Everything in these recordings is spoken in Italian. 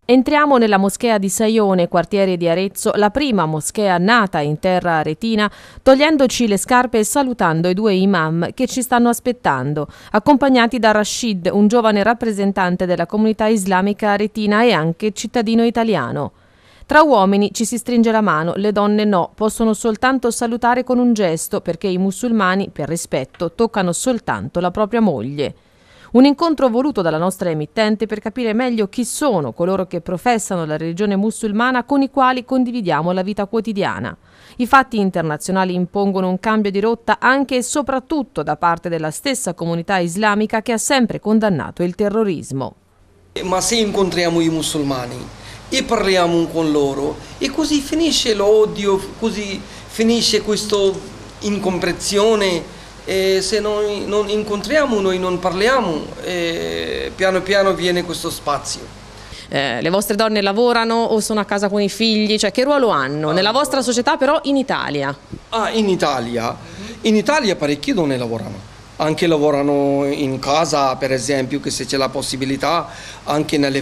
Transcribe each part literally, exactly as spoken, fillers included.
Entriamo nella moschea di Saione, quartiere di Arezzo, la prima moschea nata in terra aretina, togliendoci le scarpe e salutando i due imam che ci stanno aspettando, accompagnati da Rashid, un giovane rappresentante della comunità islamica aretina e anche cittadino italiano. Tra uomini ci si stringe la mano, le donne no, possono soltanto salutare con un gesto perché i musulmani, per rispetto, toccano soltanto la propria moglie. Un incontro voluto dalla nostra emittente per capire meglio chi sono coloro che professano la religione musulmana con i quali condividiamo la vita quotidiana. I fatti internazionali impongono un cambio di rotta anche e soprattutto da parte della stessa comunità islamica che ha sempre condannato il terrorismo. Ma se incontriamo i musulmani e parliamo con loro e così finisce l'odio, così finisce questa incomprensione. E se noi non incontriamo, noi non parliamo, e piano piano viene questo spazio. Eh, le vostre donne lavorano o sono a casa con i figli? Cioè, che ruolo hanno nella vostra società, però in Italia? Ah, in Italia? In Italia parecchie donne lavorano. Anche lavorano in casa, per esempio, che se c'è la possibilità, anche nelle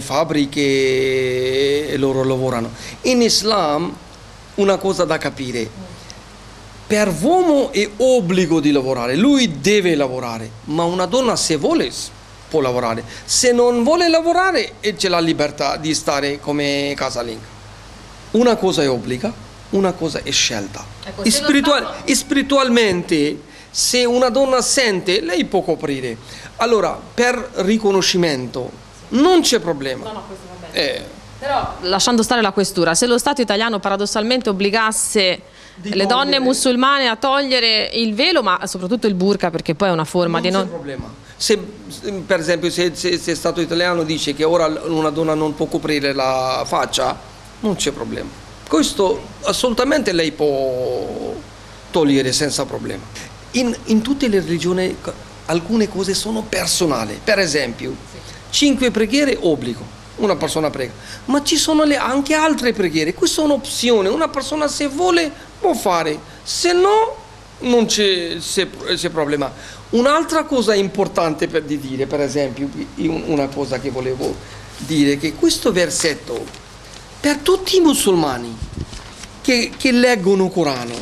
fabbriche loro lavorano. In Islam, una cosa da capire. Per l'uomo è obbligo di lavorare, lui deve lavorare, ma una donna se vuole può lavorare, se non vuole lavorare c'è la libertà di stare come casalinga. Una cosa è obbliga, una cosa è scelta. Ecco, Spiritual, spiritualmente, se una donna sente, lei può coprire. Allora, per riconoscimento non c'è problema. No, no, questo va bene. Eh. Però, lasciando stare la questura, se lo Stato italiano paradossalmente obbligasse le donne musulmane a togliere il velo, ma soprattutto il burqa, perché poi è una forma non di non... c'è problema. Se, per esempio, se, se, se Stato italiano dice che ora una donna non può coprire la faccia, non c'è problema. Questo assolutamente lei può togliere senza problema. In, in tutte le religioni alcune cose sono personali. Per esempio, cinque preghiere obbligo. Una persona prega, ma ci sono le, anche altre preghiere, questa è un'opzione, una persona se vuole può fare, se no non c'è problema. Un'altra cosa importante per di dire, per esempio, una cosa che volevo dire, che questo versetto, per tutti i musulmani che, che leggono il Corano,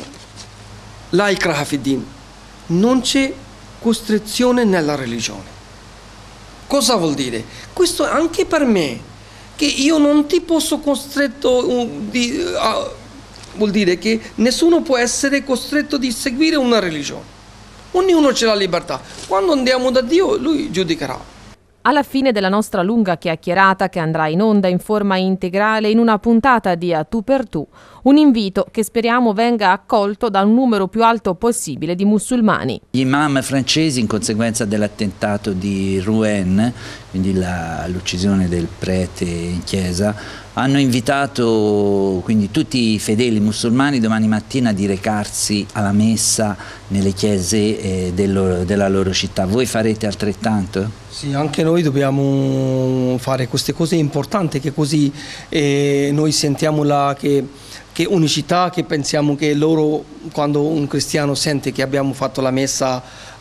la ikraha fi din, non c'è costrizione nella religione. Cosa vuol dire? Questo anche per me, che io non ti posso costretto, uh, di, uh, vuol dire che nessuno può essere costretto di seguire una religione. Ognuno c'è la libertà. Quando andiamo da Dio, Lui giudicherà. Alla fine della nostra lunga chiacchierata, che andrà in onda in forma integrale in una puntata di A Tu per Tu, un invito che speriamo venga accolto da un numero più alto possibile di musulmani. Gli imam francesi, in conseguenza dell'attentato di Rouen, quindi l'uccisione del prete in chiesa, hanno invitato quindi tutti i fedeli musulmani domani mattina di recarsi alla messa nelle chiese eh, del, della loro città. Voi farete altrettanto? Sì, anche noi dobbiamo fare queste cose importanti, che così eh, noi sentiamo la che, che unicità, che pensiamo che loro, quando un cristiano sente che abbiamo fatto la messa,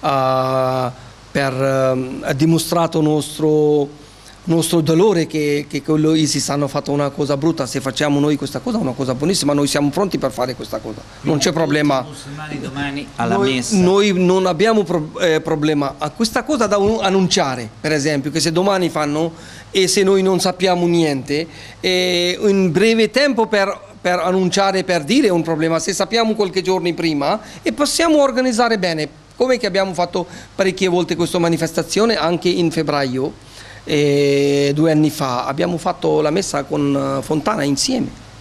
uh, per, uh, ha dimostrato il nostro nostro dolore che, che quello ISIS hanno fatto una cosa brutta. Se facciamo noi questa cosa è una cosa buonissima, noi siamo pronti per fare questa cosa, non c'è problema. Domani alla noi, messa. Noi non abbiamo pro, eh, problema a questa cosa da annunciare, per esempio, che se domani fanno e se noi non sappiamo niente, eh, in breve tempo per, per annunciare, per dire un problema, se sappiamo qualche giorno prima e possiamo organizzare bene, come che abbiamo fatto parecchie volte questa manifestazione anche in febbraio. E due anni fa abbiamo fatto la messa con Fontana insieme.